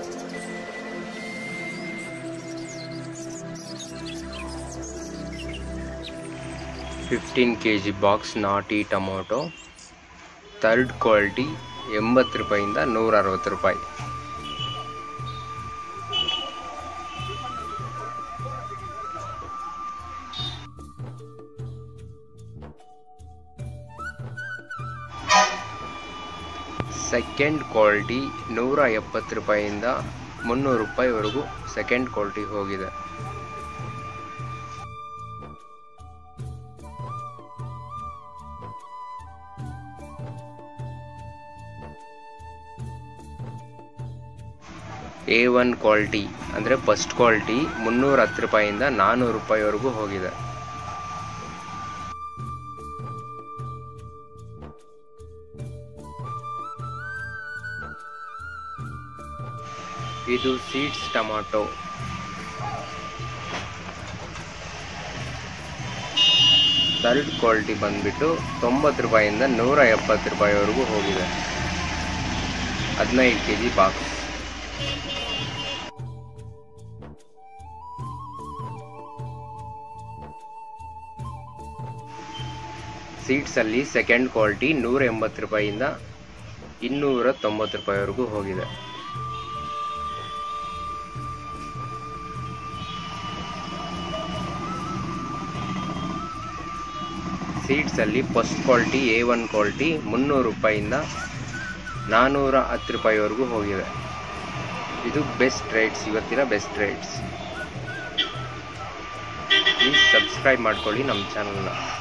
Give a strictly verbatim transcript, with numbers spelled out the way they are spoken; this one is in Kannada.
ಫಿಫ್ಟೀನ್ ಕೆ ಜಿ ಬಾಕ್ಸ್ ನಾಟಿ ಟೊಮೊಟೊ ಥರ್ಡ್ ಕ್ವಾಲಿಟಿ ಎಂಬತ್ತು ರೂಪಾಯಿಂದ ನೂರ ಅರವತ್ತು ರೂಪಾಯಿ. ಸೆಕೆಂಡ್ ಕ್ವಾಲಿಟಿ ನೂರ ಎಪ್ಪತ್ತು ರೂಪಾಯಿಯಿಂದ ಮುನ್ನೂರು ರೂಪಾಯಿವರೆಗೂ ಸೆಕೆಂಡ್ ಕ್ವಾಲಿಟಿ ಹೋಗಿದೆ. ಎ ಒನ್ ಕ್ವಾಲಿಟಿ ಅಂದರೆ ಫಸ್ಟ್ ಕ್ವಾಲಿಟಿ ಮುನ್ನೂರ ಹತ್ತು ರೂಪಾಯಿಯಿಂದ ನಾನ್ನೂರು ರೂಪಾಯಿವರೆಗೂ ಹೋಗಿದೆ. ಇದು ಸೀಡ್ಸ್ ಟೊಮ್ಯಾಟೊ. ಥರ್ಡ್ ಕ್ವಾಲಿಟಿ ಬಂದ್ಬಿಟ್ಟು ತೊಂಬತ್ತು ರೂಪಾಯಿಯಿಂದ ನೂರ ಎಪ್ಪತ್ತು ರೂಪಾಯಿವರೆಗೂ ಹೋಗಿದೆ. ಹದಿನೈದು ಕೆ ಜಿ ಬಾಕ್ಸ್. ಸೀಡ್ಸ್ ಅಲ್ಲಿ ಸೆಕೆಂಡ್ ಕ್ವಾಲಿಟಿ ನೂರ ಎಂಬತ್ತು ರೂಪಾಯಿಯಿಂದ ಇನ್ನೂರ ತೊಂಬತ್ತು ರೂಪಾಯಿವರೆಗೂ ಹೋಗಿದೆ. ಸೀಡ್ಸ್ ಅಲ್ಲಿ first quality A one quality ಮುನ್ನೂರು ರೂಪಾಯಿಯಿಂದ ನಾನ್ನೂರ ಹತ್ತು ರೂಪಾಯಿವರೆಗೂ ಹೋಗಿದೆ. ಇದು ಬೆಸ್ಟ್ ರೇಟ್ಸ್, ಇವತ್ತಿನ ಬೆಸ್ಟ್ ರೇಟ್ಸ್. ಪ್ಲೀಸ್ ಸಬ್ಸ್ಕ್ರೈಬ್ ಮಾಡ್ಕೊಳ್ಳಿ ನಮ್ಮ ಚಾನಲ್ನ.